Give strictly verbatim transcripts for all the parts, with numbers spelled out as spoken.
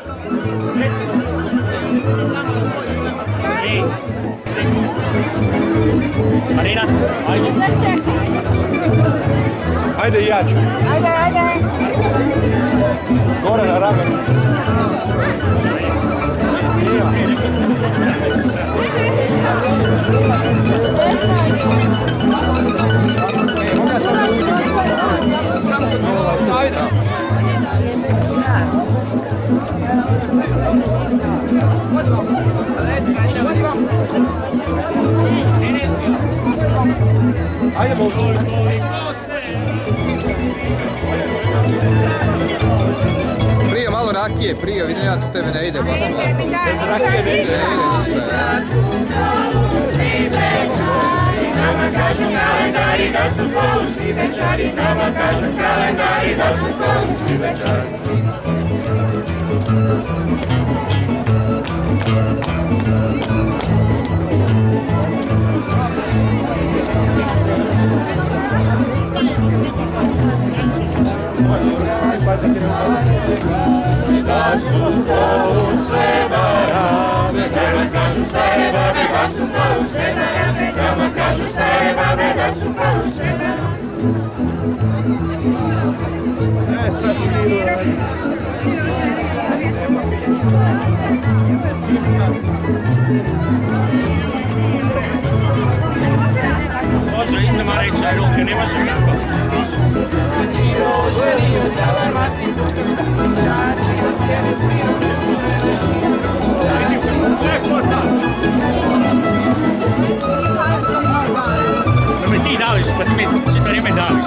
Marina, ajde. Ajde i ja ću. Ajde, ajde. Gore na ramen. Ajde, mogu. Prije malo rakije, prije, vidim ja, to tebi ne ide baš. Bez rakije ne ide. Nama kažu kalendari da su poluski večari, nama kažu kalendari da su poluski večari. Da su polu sve barabe, nama kažu stare babe da su polu sve barabe, nama kažu stare babe da su polu sve barabe. E, sad ću miru raditi. Može, idemo reći, aj ruke, ne može kako. Ciro, želio, džavar, masni putu, šači, sjedi s mirom, Pa me ti daviš, pa ti me čito vrijeme daviš.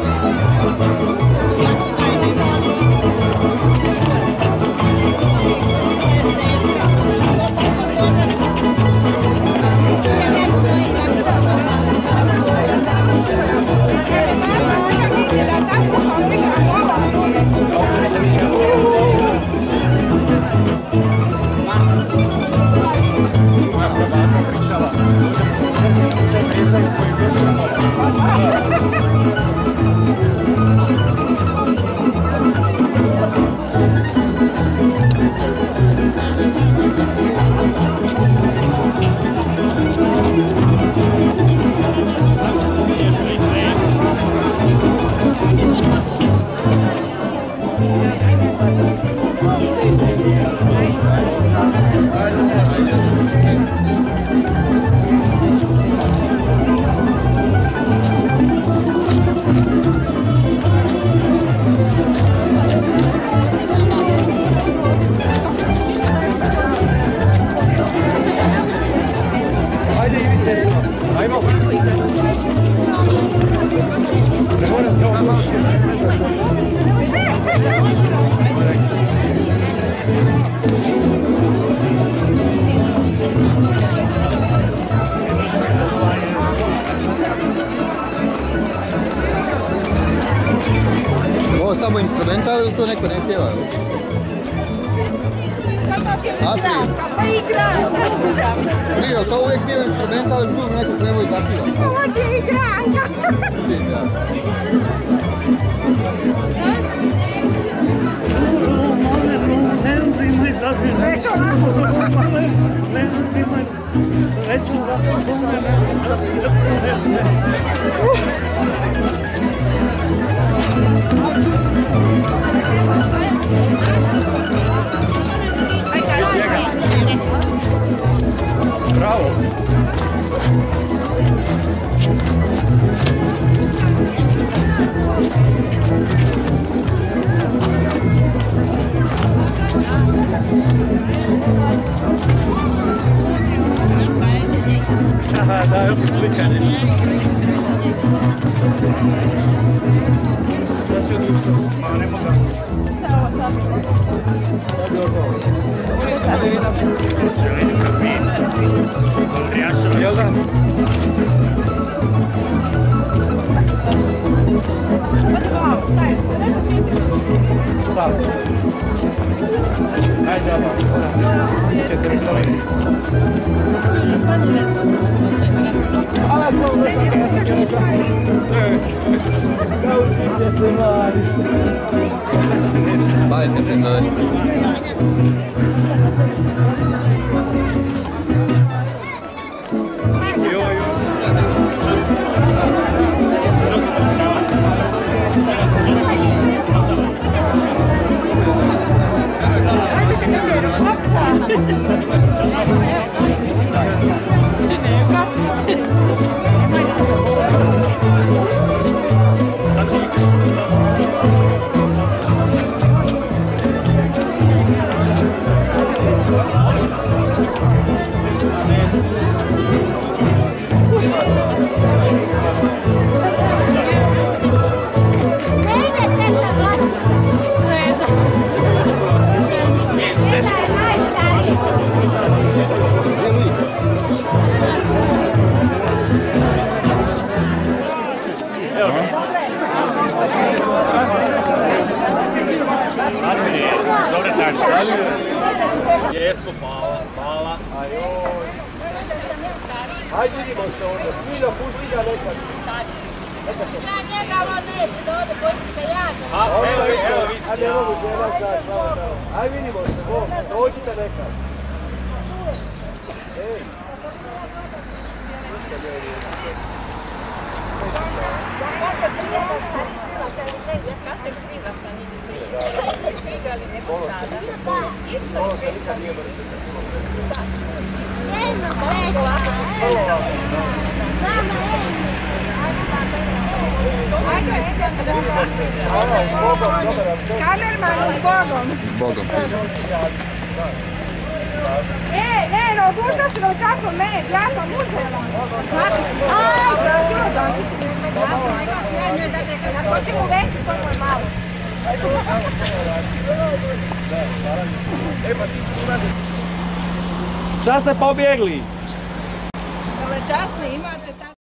Ovo samo instrumental ili to neko ne pjeva? A, prije? Pa igra. Prije, to uvijek bio instrumental ili tu neko treba i zapiva? Ovo je igranka. Već ovako. Već ovako. Bravo. Aha, da, opet slikanje. Sad ću odustati. Ma, ne možem. Vidim kako mi. Andrijaševa. Jel da? Da. Ajde, ovo. Ćete mi s ovim. Bavite prizori. Jesmo, hvala, hvala. Ajde vidimo se onda, Smilja, pusti ga nekad. Ja njega ovo neće da ode, pojďte jako. A, evo vidi, evo vidi. A ne mogu žena sad, ajde vidimo se, bom, dođite nekad. Ej. Kamerman, s Bogom. Bogom. E, ne, no, dužno si vam kako med, ja sam uzela. Aj, čudo. Ako ćemo veći, to mu je malo. Šta ste pobjegli? Časno imate tamo.